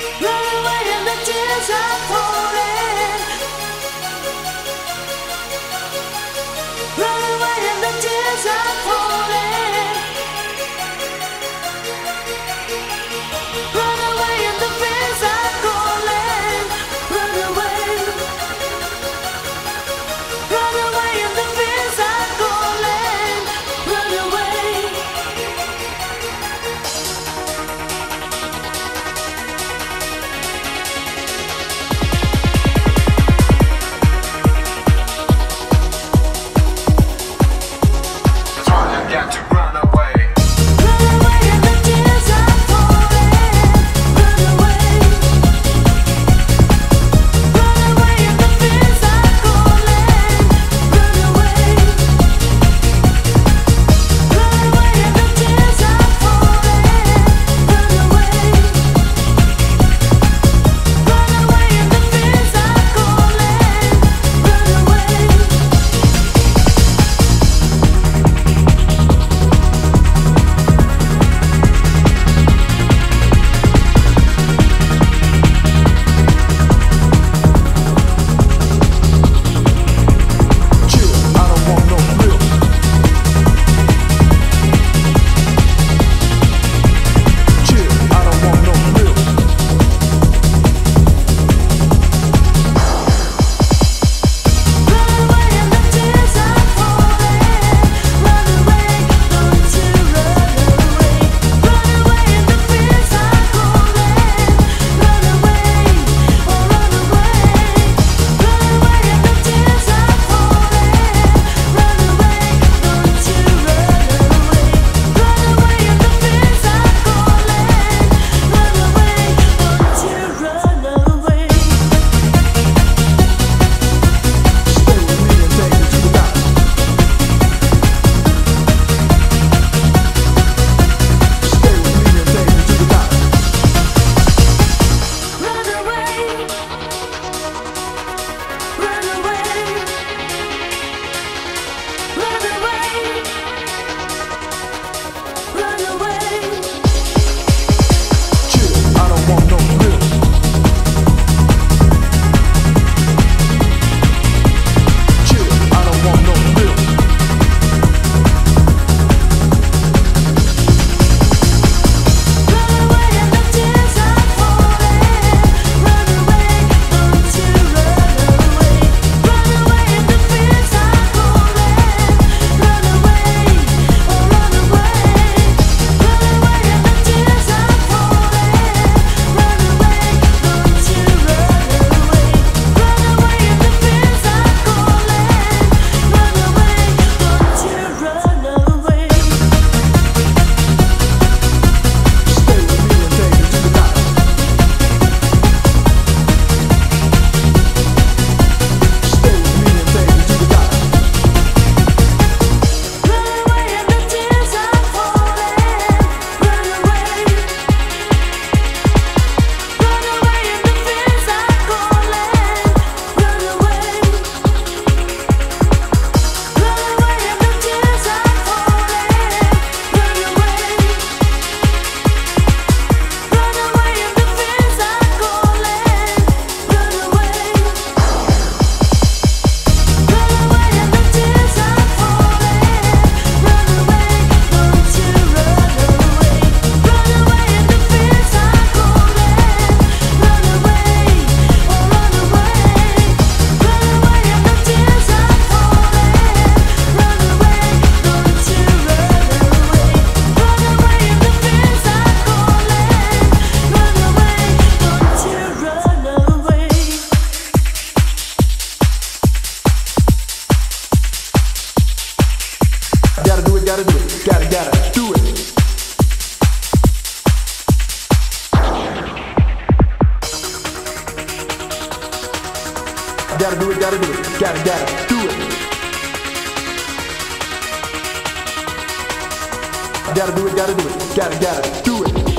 Run away and the tears are falling. Run away and the tears are falling. Run away and the fears are calling. Run away. Run away and the fears are calling. Run away. Got to run away. Run away and the tears are falling. Run away. Run away and the fears are calling. Run away. Run away and the tears are falling. Run away. Run away and the fears are calling. Run away. Run away and the tears are falling. Run away, don't you run away. Run away and the fears are calling. Run away, oh run away. Run away and the tears are falling. Run away, don't you run away. Run away and the fears are calling. Run away, don't you run away. Run away, run away, run away, run away. I don't want no thrill. Chill, I don't want no thrill. Run away and the tears are falling. Run away, don't you run away. Run away and the fears are calling. Run away, oh run away. Run away and the tears are falling. Run away, don't you run away. Run away and the fears are calling. Run away, don't you run away. Stay with me and take it to the top. Stay with me and take it to the top. Run away and the tears are falling. Run away. Run away and the fears are calling. Run away. Run away and the tears are falling. Run away. Run away and the fears are calling. Run away. Run away and the tears are falling. Run away, don't you run away. Run away and the fears are calling. Run away, oh run away. Run away and the tears are falling. Run away, don't you run away. Run away and the fears are calling. Run away, don't you run away. Gotta do it, gotta do it. Gotta do it. Gotta do it, gotta do it. Gotta do it. Gotta do it, gotta do it. Gotta do it.